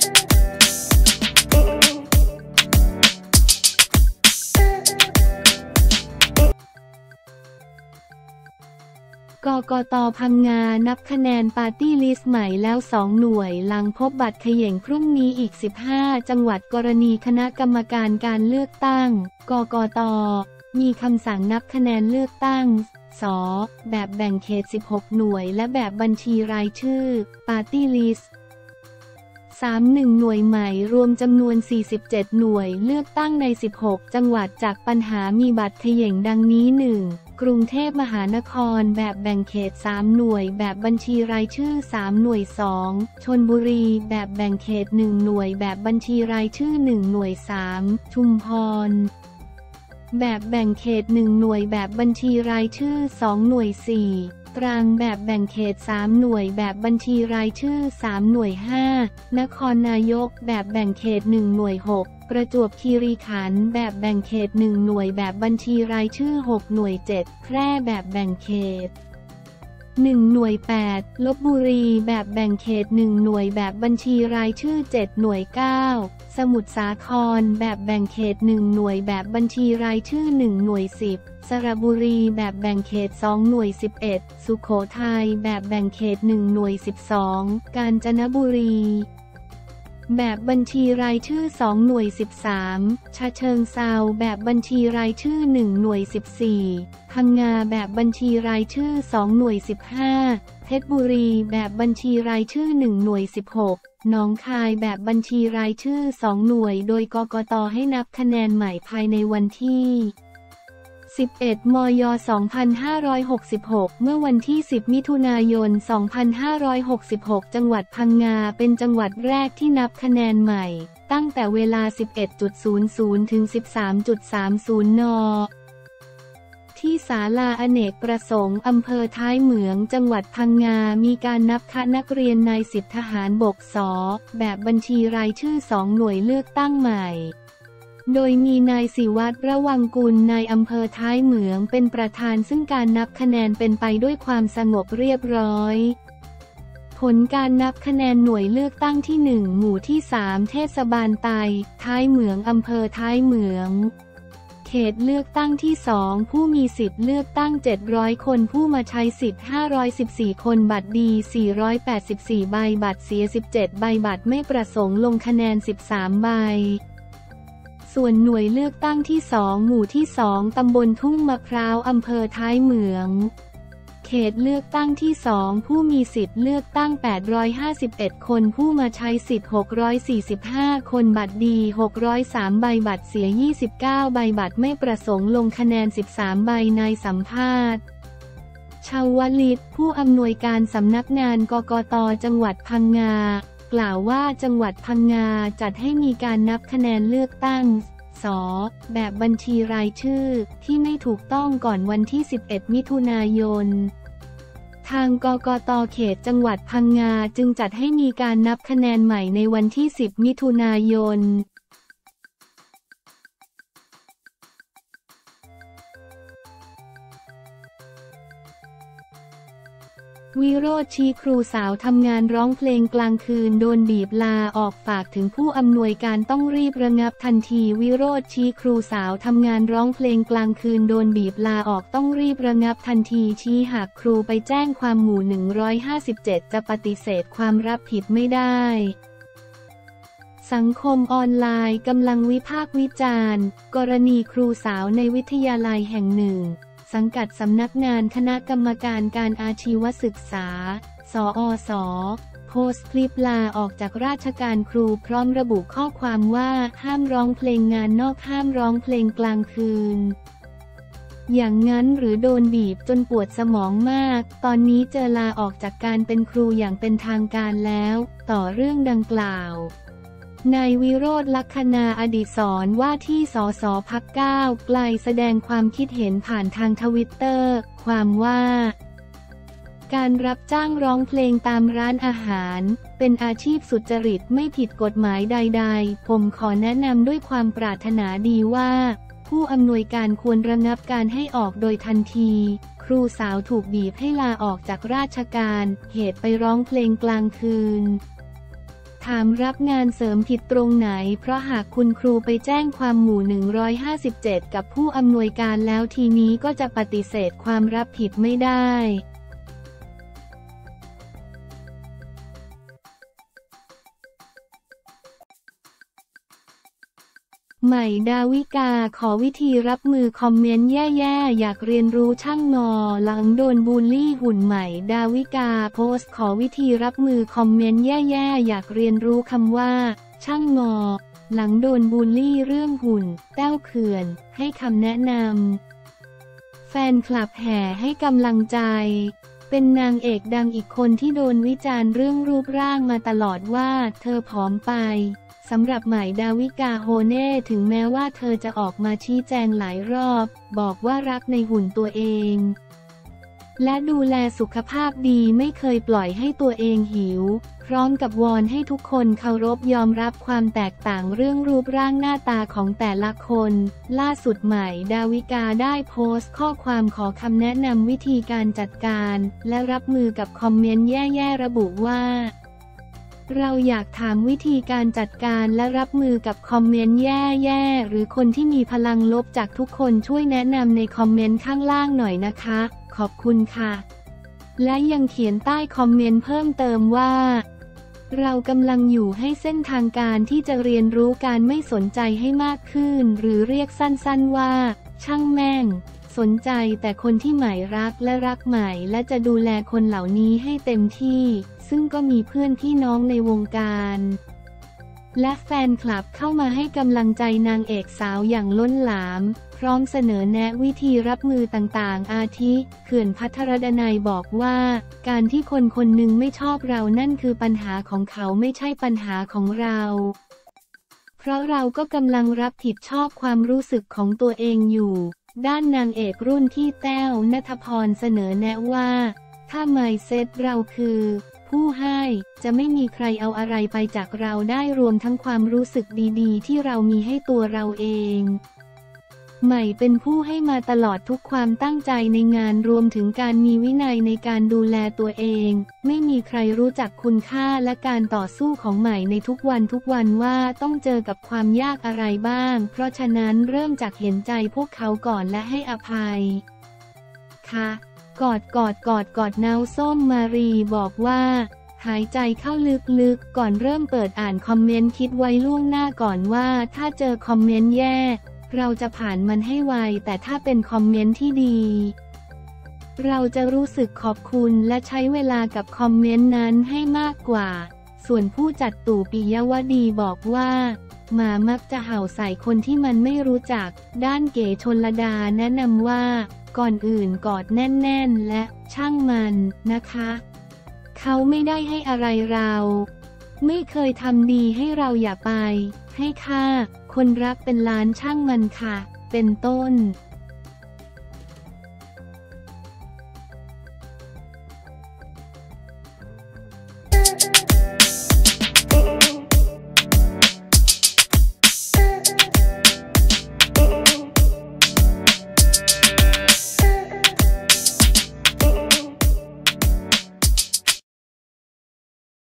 กกต.พังงานับคะแนนปาร์ตี้ลิสต์ใหม่แล้ว2 หน่วยหลังพบบัตรเขย่งพรุ่งนี้อีก15 จังหวัดกรณีคณะกรรมการการเลือกตั้งกกต.มีคำสั่งนับคะแนนเลือกตั้งส.แบบแบ่งเขต16 หน่วยและแบบบัญชีรายชื่อปาร์ตี้ลิสต์31 หน่วยใหม่รวมจำนวน47 หน่วยเลือกตั้งใน16 จังหวัดจากปัญหามีบัตรเขย่งดังนี้ 1. กรุงเทพมหานครแบบแบ่งเขต3 หน่วยแบบบัญชีรายชื่อ3 หน่วย 2. ชลบุรีแบบแบ่งเขต1 หน่วยแบบบัญชีรายชื่อ1 หน่วย 3. ชุมพรแบบแบ่งเขต1 หน่วยแบบบัญชีรายชื่อ2 หน่วย 4. ตรังแบบแบ่งเขต3 หน่วยแบบบัญชีรายชื่อ3 หน่วย 5. นครนายกแบบแบ่งเขต1 หน่วย 6. ประจวบคีรีขันธ์แบบแบ่งเขต1 หน่วยแบบบัญชีรายชื่อ6 หน่วย 7. แพร่แบบแบ่งเขต1 หน่วย 8. ลพบุรีแบบแบ่งเขต1 หน่วยแบบบัญชีรายชื่อ7 หน่วย 9. สมุทรสาครแบบแบ่งเขต1 หน่วยแบบบัญชีรายชื่อ1 หน่วย 10. สระบุรีแบบแบ่งเขต2 หน่วย 11. สุโขทัยแบบแบ่งเขต1 หน่วย 12. กาญจนบุรีแบบบัญชีรายชื่อ2 หน่วย 13. ฉะเชิงเทราแบบบัญชีรายชื่อ1 หน่วย 14. พังงาแบบบัญชีรายชื่อ2 หน่วย 15. เพชรบุรีแบบบัญชีรายชื่อ1 หน่วย 16. หนองคายแบบบัญชีรายชื่อ2 หน่วยโดยกกต.ให้นับคะแนนใหม่ภายในวันที่11 มย. 2566 เมื่อวันที่10 มิถุนายน 2566 จังหวัดพังงาเป็นจังหวัดแรกที่นับคะแนนใหม่ตั้งแต่เวลา 11.00 ถึง 13.30 น.ที่ศาลาอเนกประสงค์อำเภอท้ายเหมืองจังหวัดพังงามีการนับคะนักเรียนนาย10 ทหารบกส.แบบบัญชีรายชื่อ2 หน่วยเลือกตั้งใหม่โดยมีนายศิวัตรระวังกุลนายอำเภอท้ายเหมืองเป็นประธานซึ่งการนับคะแนนเป็นไปด้วยความสงบเรียบร้อยผลการนับคะแนนหน่วยเลือกตั้งที่1หมู่ที่3เทศบาลไตท้ายเหมืองอำเภอท้ายเหมืองเขตเลือกตั้งที่2ผู้มีสิทธิ์เลือกตั้ง700 คนผู้มาใช้สิทธิ์514 คนบัตรดี484 ใบบัตรเสีย17 ใบบัตรไม่ประสงค์ลงคะแนน13 ใบส่วนหน่วยเลือกตั้งที่2หมู่ที่2ตำบลทุ่งมะพร้าวอำเภอท้ายเหมืองเขตเลือกตั้งที่2ผู้มีสิทธิ์เลือกตั้ง851 คนผู้มาใช้สิทธิ์645 คนบัตรดี603 ใบบัตรเสีย29 ใบบัตรไม่ประสงค์ลงคะแนน13 ใบในสัมภาษณ์ชาวลิตผู้อำนวยการสำนักงานกกต.จังหวัดพังงากล่าวว่าจังหวัดพังงาจัดให้มีการนับคะแนนเลือกตั้งส.แบบบัญชีรายชื่อที่ไม่ถูกต้องก่อนวันที่11 มิถุนายนทางกกต.เขตจังหวัดพังงาจึงจัดให้มีการนับคะแนนใหม่ในวันที่10 มิถุนายนวิโรจน์ชี้ครูสาวทำงานร้องเพลงกลางคืนโดนบีบลาออกฝากถึงผู้อำนวยการต้องรีบระงับทันทีวิโรจน์ชี้ครูสาวทำงานร้องเพลงกลางคืนโดนบีบลาออกต้องรีบระงับทันทีชี้หากครูไปแจ้งความหมู่157จะปฏิเสธความรับผิดไม่ได้สังคมออนไลน์กำลังวิพากษ์วิจารณ์กรณีครูสาวในวิทยาลัยแห่งหนึ่งสังกัดสำนักงานคณะกรรมการการอาชีวศึกษาสอศโพสต์คลิปลาออกจากราชการครูพร้อมระบุข้อความว่าห้ามร้องเพลงงานนอกห้ามร้องเพลงกลางคืนอย่างนั้นหรือโดนบีบจนปวดสมองมากตอนนี้เจอลาออกจากการเป็นครูอย่างเป็นทางการแล้วต่อเรื่องดังกล่าวนายวิโรจน์ ลัคนาอดิศรว่าที่สสพรรคก้าวไกลแสดงความคิดเห็นผ่านทางทวิตเตอร์ความว่าการรับจ้างร้องเพลงตามร้านอาหารเป็นอาชีพสุจริตไม่ผิดกฎหมายใดๆผมขอแนะนำด้วยความปรารถนาดีว่าผู้อำนวยการควรระงับการให้ออกโดยทันทีครูสาวถูกบีบให้ลาออกจากราชการเหตุไปร้องเพลงกลางคืนถามรับงานเสริมผิดตรงไหนเพราะหากคุณครูไปแจ้งความหมู่157กับผู้อำนวยการแล้วทีนี้ก็จะปฏิเสธความรับผิดไม่ได้ใหม่ดาวิกาขอวิธีรับมือคอมเมนต์แย่ๆอยากเรียนรู้ช่างงอหลังโดนบูลลี่หุ่นใหม่ดาวิกาโพสต์ขอวิธีรับมือคอมเมนต์แย่ๆอยากเรียนรู้คำว่าช่างงอหลังโดนบูลลี่เรื่องหุ่นแต้วเขื่อนให้คำแนะนำแฟนคลับแห่ให้กำลังใจเป็นนางเอกดังอีกคนที่โดนวิจารณ์เรื่องรูปร่างมาตลอดว่าเธอผอมไปสำหรับใหม่ดาวิกาโฮเน่ถึงแม้ว่าเธอจะออกมาชี้แจงหลายรอบบอกว่ารักในหุ่นตัวเองและดูแลสุขภาพดีไม่เคยปล่อยให้ตัวเองหิวพร้อมกับวอนให้ทุกคนเคารพยอมรับความแตกต่างเรื่องรูปร่างหน้าตาของแต่ละคนล่าสุดใหม่ดาวิกาได้โพสต์ข้อความขอคำแนะนำวิธีการจัดการและรับมือกับคอมเมนต์แย่ๆระบุว่าเราอยากถามวิธีการจัดการและรับมือกับคอมเมนต์แย่ๆหรือคนที่มีพลังลบจากทุกคนช่วยแนะนำในคอมเมนต์ข้างล่างหน่อยนะคะขอบคุณค่ะและยังเขียนใต้คอมเมนต์เพิ่มเติมว่าเรากำลังอยู่ให้เส้นทางการที่จะเรียนรู้การไม่สนใจให้มากขึ้นหรือเรียกสั้นๆว่าช่างแม่งสนใจแต่คนที่ใหม่รักและรักใหม่และจะดูแลคนเหล่านี้ให้เต็มที่ซึ่งก็มีเพื่อนพี่น้องในวงการและแฟนคลับเข้ามาให้กำลังใจนางเอกสาวอย่างล้นหลามพร้อมเสนอแนะวิธีรับมือต่างๆอาทิเขื่อนภัทรดนัยบอกว่าการที่คนคนหนึ่งไม่ชอบเรานั่นคือปัญหาของเขาไม่ใช่ปัญหาของเราเพราะเราก็กำลังรับผิดชอบความรู้สึกของตัวเองอยู่ด้านนางเอกรุ่นที่แต้วณัฐพรเสนอแนะว่าถ้า mindset เราคือผู้ให้จะไม่มีใครเอาอะไรไปจากเราได้รวมทั้งความรู้สึกดีๆที่เรามีให้ตัวเราเองใหม่เป็นผู้ให้มาตลอดทุกความตั้งใจในงานรวมถึงการมีวินัยในการดูแลตัวเองไม่มีใครรู้จักคุณค่าและการต่อสู้ของใหม่ในทุกวันว่าต้องเจอกับความยากอะไรบ้างเพราะฉะนั้นเริ่มจากเห็นใจพวกเขาก่อนและให้อภัยค่ะกอดนาวส้มมารีบอกว่าหายใจเข้าลึกๆก่อนเริ่มเปิดอ่านคอมเมนต์คิดไว้ล่วงหน้าก่อนว่าถ้าเจอคอมเมนต์แย่เราจะผ่านมันให้ไวแต่ถ้าเป็นคอมเมนต์ที่ดีเราจะรู้สึกขอบคุณและใช้เวลากับคอมเมนต์นั้นให้มากกว่าส่วนผู้จัดตู่ปิยวดีบอกว่าหมามักจะเห่าใส่คนที่มันไม่รู้จักด้านเก๋ชลดาแนะนำว่าก่อนอื่นกอดแน่นๆและช่างมันนะคะเขาไม่ได้ให้อะไรเราไม่เคยทำดีให้เราอย่าไปให้ค่าคนรักเป็นล้านช่างมันค่ะเป็นต้น